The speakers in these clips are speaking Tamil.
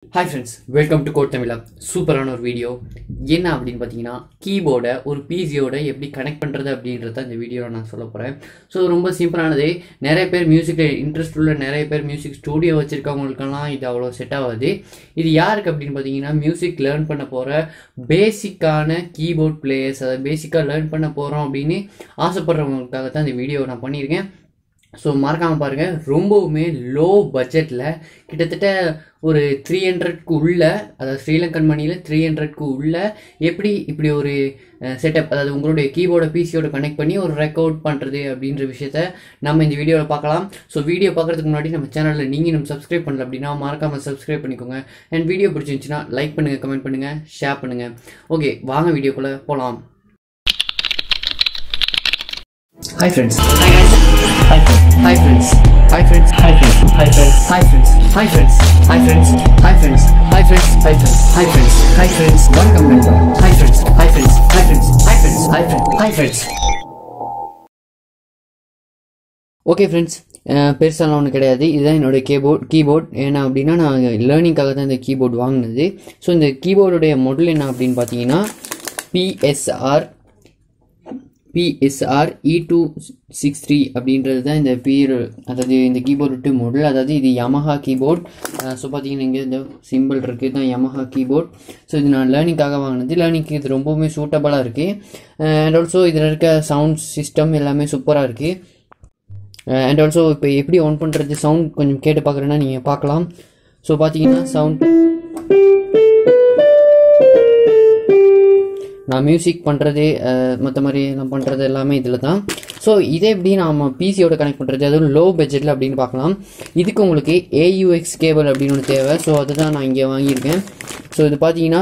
Hi friends, welcome to Code Tamila. சூப்பரான ஒரு வீடியோ. என்ன அப்படினு பாத்தீங்கன்னா கீபோர்டை ஒரு பிசியோட எப்படி கனெக்ட் பண்றது அப்படின்றத இந்த வீடியோல நான் சொல்ல போறேன். சோ ரொம்ப சிம்பிளானது. நிறைய பேர் மியூசிக்ல இன்ட்ரஸ்ட் உள்ள நிறைய பேர் மியூசிக் ஸ்டுடியோ வச்சிருக்கவங்களுக்கெல்லாம் இது அவ்வளவு செட் ஆகாது. இது யாருக்கு அப்படினு பாத்தீங்கன்னா மியூசிக் லேர்ன் பண்ண போற பேசிக்கான கீபோர்ட் பிளேயர்ஸ், அத பேசிக்கா லேர்ன் பண்ண போறோம் அப்படினு ஆசைப்படுறவங்களுக்காக தான் இந்த வீடியோ நான் பண்ணியிருக்கேன். ஸோ மறக்காமல் பாருங்கள், ரொம்பவுமே லோ பட்ஜெட்டில் கிட்டத்தட்ட ஒரு 300க்கு உள்ள, அதாவது ஸ்ரீலங்கன் மணியில் 300க்கு உள்ள எப்படி இப்படி ஒரு செட்டப், அதாவது உங்களுடைய கீபோர்டை பிசியோட கனெக்ட் பண்ணி ஒரு ரெக்கார்ட் பண்ணுறது அப்படின்ற விஷயத்த நம்ம இந்த வீடியோவில் பார்க்கலாம். ஸோ வீடியோ பார்க்குறதுக்கு முன்னாடி நம்ம சேனலில் நீங்கள் நம்ம சப்ஸ்கிரைப் பண்ணல அப்படின்னா மறக்காமல் சப்ஸ்கிரைப் பண்ணிக்கோங்க. அண்ட் வீடியோ பிடிச்சிருந்துச்சுன்னா லைக் பண்ணுங்கள், கமெண்ட் பண்ணுங்கள், ஷேர் பண்ணுங்கள். ஓகே, வாங்க வீடியோக்குள்ளே போகலாம். Hi friends. Hi guys. Hi friends. Hi friends. Hi friends. Hi friends. Hi friends. Hi friends. Hi friends. Hi friends. Hi friends. Hi friends. Hi friends. Hi friends. Welcome welcome. Hi friends. Hi friends. Hi friends. Hi friends. Hi friends. Hi friends. Okay friends, பெருசாலாம் ஒன்றும் கிடையாது. இதுதான் என்னோட கீபோர்ட். ஏன்னா அப்படின்னா நான் லேர்னிங்காக தான் இந்த கீபோர்டு வாங்கினது. ஸோ இந்த கீபோர்டுடைய மாடல் என்ன அப்படின்னு பார்த்தீங்கன்னா PSR E263 அப்படின்றது தான் இந்த அதாவது இந்த கீபோர்டு மாடல். அதாவது இது யமஹா கீபோர்ட். ஸோ பார்த்தீங்கன்னா இங்கே இந்த சிம்பிள் இருக்குது தான் யமஹா கீபோர்ட். ஸோ இது நான் லேர்னிங்காக வாங்கினது. லேர்னிங்க்கு இது ரொம்பவுமே சூட்டபுளாக இருக்குது. அண்ட் ஆல்சோ இதில் இருக்க சவுண்ட் சிஸ்டம் எல்லாமே சூப்பராக இருக்குது. அண்ட் ஆல்சோ இப்போ எப்படி ஆன் பண்ணுறது, சவுண்ட் கொஞ்சம் கேட்டு பார்க்குறேன்னா நீங்கள் பார்க்கலாம். ஸோ பார்த்தீங்கன்னா சவுண்ட், நான் மியூசிக் பண்ணுறது மற்ற மாதிரி நான் பண்ணுறது எல்லாமே இதில் தான். ஸோ இதே எப்படி நம்ம பிசியோட கனெக்ட் பண்ணுறது, அதுவும் லோ பட்ஜெட்டில் அப்படின்னு பார்க்கலாம். இதுக்கு உங்களுக்கு AUX கேபிள் அப்படின்னு ஒன்று தேவை. ஸோ அதுதான் நான் இங்கே வாங்கியிருக்கேன். ஸோ இது பார்த்தீங்கன்னா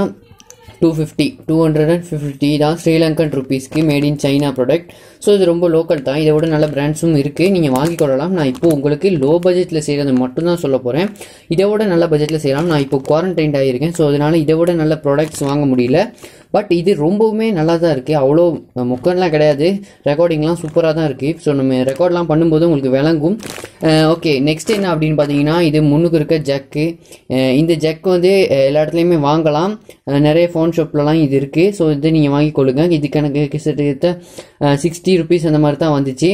250 தான் ஸ்ரீலங்கன் ருபீஸ்க்கு, made in China product. So இது ரொம்ப லோக்கல் தான். இதை விட நல்ல பிராண்ட்ஸும் இருக்குது, நீங்கள் வாங்கிக்கொள்ளலாம். நான் இப்போ உங்களுக்கு லோ பட்ஜெட்டில் செய்கிறது மட்டும்தான் சொல்ல போகிறேன். இதை விட நல்ல பட்ஜெட்டில் செய்யலாம். நான் இப்போ குவாரண்டைன்ட் ஆகியிருக்கேன். ஸோ அதனால் இதை விட நல்ல ப்ராடக்ட்ஸ் வாங்க முடியல. பட் இது ரொம்பவுமே நல்லா தான் இருக்குது. அவ்வளோ முக்கம்லாம் கிடையாது. ரெக்கார்டிங்லாம் சூப்பராக தான் இருக்குது. ஸோ நம்ம ரெக்கார்ட்லாம் பண்ணும்போது உங்களுக்கு விளங்கும். ஓகே, நெக்ஸ்ட் என்ன அப்படின்னு பார்த்தீங்கன்னா இது முன்னுக்கு இருக்க ஜக்கு. இந்த ஜக் வந்து எல்லா இடத்துலையுமே வாங்கலாம். நிறைய ஃபோன் ஷாப்லலாம் இது இருக்குது. ஸோ இது நீங்கள் வாங்கிக்கொள்ளுங்க. இதுக்கு எனக்கு கிட்டத்தட்ட 60 rupees அந்த மாதிரி தான் வந்துச்சு.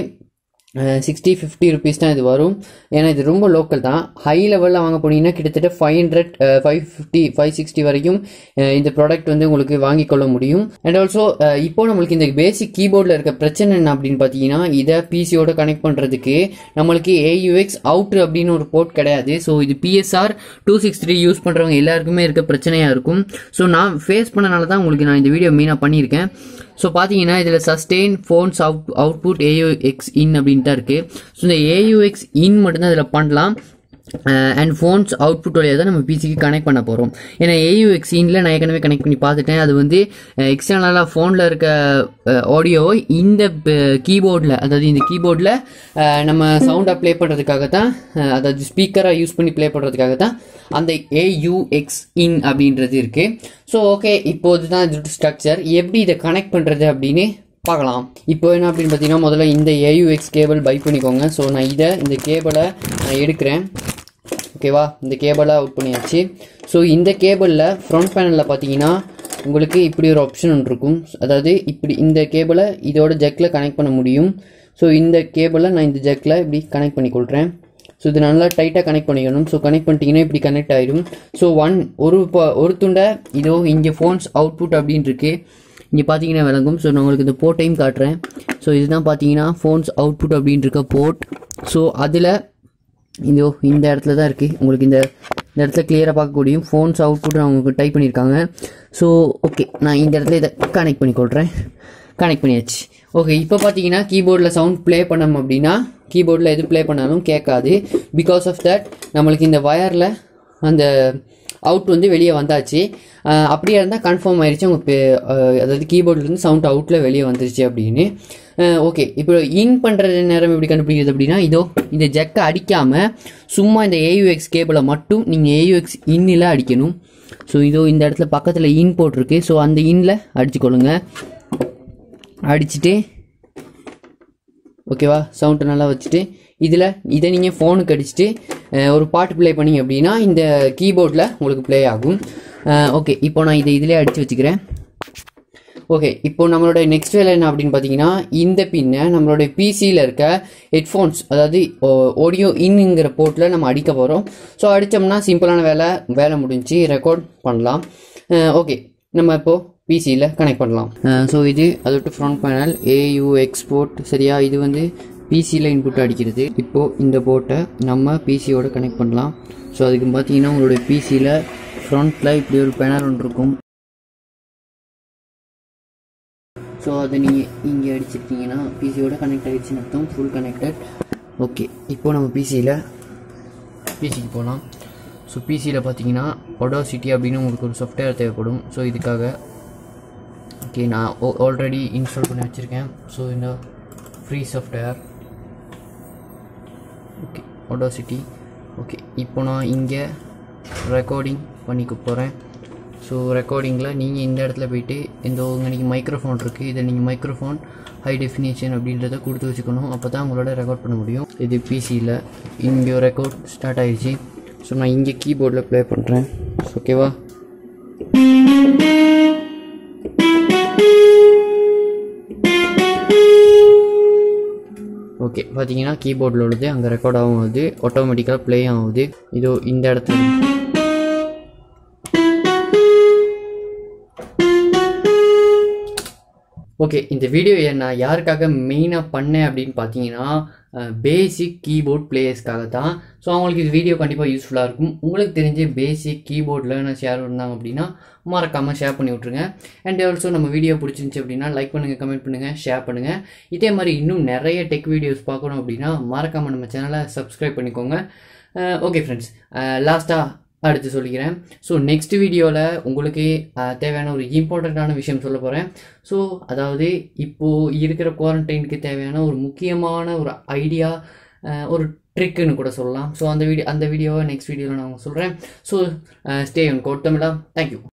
60-50 rupees தான் இது வரும். ஏன்னா இது ரொம்ப லோக்கல் தான். ஹை லெவலில் வாங்க போனீங்கன்னா கிட்டத்தட்ட 500, 550, 560 வரைக்கும் இந்த ப்ராடக்ட் வந்து உங்களுக்கு வாங்கிக்கொள்ள முடியும். அண்ட் ஆல்சோ இப்போ நம்மளுக்கு இந்த பேசிக் கீபோர்டில் இருக்க பிரச்சனை என்ன அப்படின்னு பார்த்தீங்கன்னா, இதை பிசியோட கனெக்ட் பண்ணுறதுக்கு நம்மளுக்கு AUX அவுட் அப்படின்னு ஒரு போர்ட் கிடையாது. ஸோ இது PSR 263 யூஸ் பண்ணுறவங்க எல்லாருக்குமே இருக்க பிரச்சனையாக இருக்கும். ஸோ நான் ஃபேஸ் பண்ணனால தான் உங்களுக்கு நான் இந்த வீடியோ மெயினாக பண்ணியிருக்கேன். ஸோ பார்த்தீங்கன்னா இதில் sustain phones output AUX in அப்படின்னு தான் இருக்குது. ஸோ இந்த AUX இன் மட்டும்தான் இதில் பண்ணலாம். அண்ட் ஃபோன்ஸ் அவுட்புட் வழியாக தான் நம்ம பிசிக்கு கனெக்ட் பண்ண போகிறோம். ஏன்னா AUX இன்ல நான் ஏற்கனவே கனெக்ட் பண்ணி பார்த்துட்டேன். அது வந்து எக்ஸ்டர்னலாக ஃபோனில் இருக்க ஆடியோவை இந்த கீபோர்டில், அதாவது இந்த கீபோர்டில் நம்ம சவுண்டை ப்ளே பண்ணுறதுக்காக தான், அதாவது ஸ்பீக்கராக யூஸ் பண்ணி ப்ளே பண்ணுறதுக்காக தான் அந்த AUX இன் அப்படின்றது இருக்குது. ஸோ ஓகே, இப்போது தான் இதோட ஸ்ட்ரக்சர். எப்படி இதை கனெக்ட் பண்ணுறது அப்படின்னு பார்க்கலாம். இப்போ என்ன அப்படின்னு பார்த்தீங்கன்னா முதல்ல இந்த AUX கேபிள் பை பண்ணிக்கோங்க. ஸோ நான் இந்த கேபிளை நான் எடுக்கிறேன். ஓகேவா, இந்த கேபிளை அவுட் பண்ணியாச்சு. ஸோ இந்த கேபிளில் ஃப்ரண்ட் பேனலில் பார்த்தீங்கன்னா உங்களுக்கு இப்படி ஒரு ஆப்ஷன் ஒன்று இருக்கும். அதாவது இப்படி இந்த கேபிளை இதோட ஜக்கில் கனெக்ட் பண்ண முடியும். ஸோ இந்த கேபிளை நான் இந்த ஜக்கில் இப்படி கனெக்ட் பண்ணிக்கொள்கிறேன். ஸோ இது நல்லா டைட்டாக கனெக்ட் பண்ணிக்கணும். ஸோ கனெக்ட் பண்ணிட்டீங்கன்னா இப்படி கனெக்ட் ஆகிடும். ஸோ ஒரு துண்டை இதோ இங்கே ஃபோன்ஸ் அவுட்புட் அப்படின்னு இருக்கு, இங்கே பார்த்தீங்கன்னா விளங்கும். ஸோ நான் உங்களுக்கு இந்த போர்ட்டையும் காட்டுறேன். ஸோ இதுதான் பார்த்தீங்கன்னா ஃபோன்ஸ் அவுட்புட் அப்படின்னு இருக்க போர்ட். ஸோ அதில் இந்த இடத்துல தான் இருக்குது. உங்களுக்கு இந்த இடத்துல கிளியராக பார்க்க முடியும். ஃபோன்ஸ் அவுட்புட் அவங்களுக்கு டைப் பண்ணியிருக்காங்க. ஸோ ஓகே, நான் இந்த இடத்துல இதை கனெக்ட் பண்ணிக்கொள்கிறேன். கனெக்ட் பண்ணியாச்சு. ஓகே, இப்போ பார்த்தீங்கன்னா கீபோர்டில் சவுண்ட் ப்ளே பண்ணோம் அப்படின்னா கீபோர்டில் எது ப்ளே பண்ணாலும் கேட்காது. பிகாஸ் ஆஃப் தட் நம்மளுக்கு இந்த வயரில் அந்த அவுட் வந்து வெளியே வந்தாச்சு. அப்படியே இருந்தால் கன்ஃபார்ம் ஆயிடுச்சு அதாவது கீபோர்ட்லேருந்து சவுண்ட் அவுட்டில் வெளியே வந்துருச்சு அப்படின்னு. ஓகே, இப்போ இன் பண்ணுறது நேரம் எப்படி கண்டுபிடிக்கிறது அப்படின்னா இந்த ஜக்கை அடிக்காமல் சும்மா இந்த AUX கேபிளை மட்டும் நீங்கள் AUX இன்னில் அடிக்கணும். ஸோ இந்த இடத்துல பக்கத்தில் இன் போட்டிருக்கு. ஸோ அந்த இன்னில் அடிச்சுக்கொள்ளுங்க. அடிச்சுட்டு ஓகேவா, சவுண்டை நல்லா வச்சுட்டு இதை நீங்கள் ஃபோனுக்கு அடிச்சுட்டு ஒரு பாட்டு ப்ளே பண்ணிங்க அப்படின்னா இந்த கீபோர்டில் உங்களுக்கு ப்ளே ஆகும். ஓகே, இப்போ நான் இதிலே அடித்து வச்சுக்கிறேன். ஓகே, இப்போ நம்மளோட நெக்ஸ்ட் வேலை என்ன அப்படின்னு பார்த்தீங்கன்னா, இந்த பின்னை நம்மளோட பிசியில் இருக்க ஹெட்ஃபோன்ஸ், அதாவது ஆடியோ இன்னுங்கிற போர்ட்டில் நம்ம அடிக்க போகிறோம். ஸோ அடித்தோம்னா சிம்பிளான வேலை முடிஞ்சு ரெக்கார்ட் பண்ணலாம். ஓகே, நம்ம இப்போது பிசியில் கனெக்ட் பண்ணலாம். ஸோ இது அதோட ஃப்ரண்ட் பேனல் AUX போர்ட். சரியா, இது வந்து பிசியில் இன்புட் அடிக்கிறது. இப்போது இந்த போர்ட்டை நம்ம பிசியோட கனெக்ட் பண்ணலாம். ஸோ அதுக்கு பார்த்தீங்கன்னா உங்களுடைய பிசியில் ஃப்ரண்ட்டில் இப்படி ஒரு பேனல் ஒன்று இருக்கும். ஸோ அதை நீங்கள் இங்கே அடிச்சிருக்கீங்கன்னா பிசியோட கனெக்ட் ஆகிடுச்சுன்னு அர்த்தம், ஃபுல் கனெக்டட். ஓகே, இப்போது நம்ம பிசிக்கு போகலாம். ஸோ பிசியில் பார்த்தீங்கன்னா Audacity அப்படின்னு உங்களுக்கு ஒரு சாஃப்ட்வேர் தேவைப்படும். ஸோ இதுக்காக ஓகே, நான் ஆல்ரெடி இன்ஸ்டால் பண்ணி வச்சுருக்கேன். ஸோ இந்த free software okay Audacity. Okay, இப்போ நான் இங்கே ரெக்கார்டிங் பண்ணிக்க போகிறேன். ஸோ ரெக்கார்டிங்கில் நீங்கள் இந்த இடத்துல போய்ட்டு இங்கே மைக்ரோஃபோன் இருக்குது, இதை நீங்கள் மைக்ரோஃபோன் ஹை டெஃபினேஷன் அப்படின்றத கொடுத்து வச்சுக்கணும். அப்போ தான் உங்களோட ரெக்கார்ட் பண்ண முடியும். இது பிசியில் இங்கே ரெக்கார்ட் ஸ்டார்ட் ஆகிடுச்சு. ஸோ நான் இங்கே கீபோர்டில் ப்ளே பண்ணுறேன். ஓகேவா? ஓகே, பார்த்தீங்கன்னா கீபோர்டில் உள்ளது அங்கே ரெக்கார்ட் ஆகுது, ஆட்டோமேட்டிக்காக ப்ளே ஆகுது. இதோ இந்த இடத்துல ஓகே. இந்த வீடியோ நான் யாருக்காக மெயினாக பண்ணேன் அப்படின்னு பார்த்தீங்கன்னா, பேசிக் கீபோர்ட் பிளேயர்ஸ்க்காக தான். ஸோ அவங்களுக்கு இது வீடியோ கண்டிப்பாக யூஸ்ஃபுல்லாக இருக்கும். உங்களுக்கு தெரிஞ்ச பேசிக் கீபோர்டில் நான் ஷேர் இருந்தாங்க அப்படின்னா மறக்காமல் ஷேர் பண்ணி விட்ருங்க. அண்ட் ஆல்சோ நம்ம வீடியோ பிடிச்சிருந்துச்சி அப்படின்னா லைக் பண்ணுங்கள், கமெண்ட் பண்ணுங்கள், ஷேர் பண்ணுங்கள். இதே மாதிரி இன்னும் நிறைய டெக் வீடியோஸ் பார்க்கணும் அப்படின்னா மறக்காமல் நம்ம சேனலை சப்ஸ்கிரைப் பண்ணிக்கோங்க. ஓகே ஃப்ரெண்ட்ஸ், லாஸ்ட்டாக அடுத்து சொல்லிக்கிறேன். ஸோ நெக்ஸ்ட் வீடியோவில் உங்களுக்கு தேவையான ஒரு இம்பார்ட்டண்ட்டான விஷயம் சொல்ல போகிறேன். ஸோ அதாவது இப்போது இருக்கிற குவாரண்டைனுக்கு தேவையான ஒரு முக்கியமான ஒரு ஐடியா, ஒரு ட்ரிக்குன்னு கூட சொல்லலாம். ஸோ அந்த வீடியோவை நெக்ஸ்ட் வீடியோவில் நான் சொல்கிறேன். So stay on code Tamizha. Thank you.